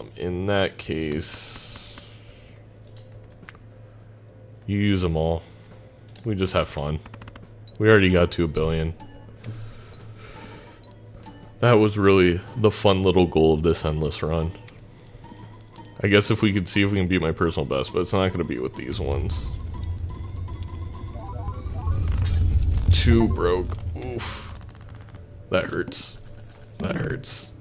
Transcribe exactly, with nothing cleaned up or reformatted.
Um, in that case, you use them all. We just have fun. We already got to a billion. That was really the fun little goal of this endless run. I guess if we could see if we can beat my personal best, but it's not going to be with these ones. Two broke. Oof. That hurts. That hurts.